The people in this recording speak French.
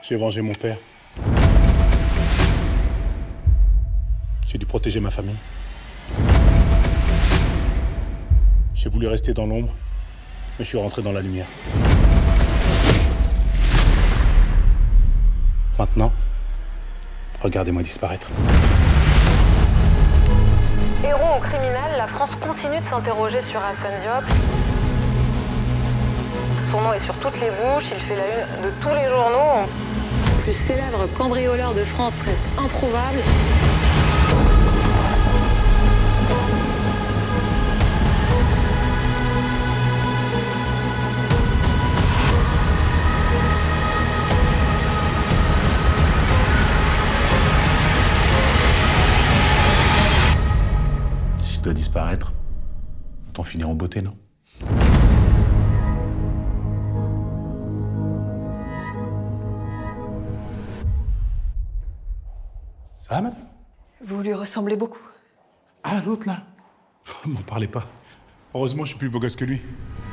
J'ai vengé mon père. J'ai dû protéger ma famille. J'ai voulu rester dans l'ombre, mais je suis rentré dans la lumière. Maintenant, regardez-moi disparaître. Héros ou criminel, la France continue de s'interroger sur Assane Diop. Son nom est sur toutes les bouches, il fait la une de tous les journaux. Le plus célèbre cambrioleur de France reste introuvable. Si je dois disparaître, autant finir en beauté, non? Ça va, madame? Vous lui ressemblez beaucoup. Ah, l'autre, là? M'en parlez pas. Heureusement, je suis plus beau gosse que lui.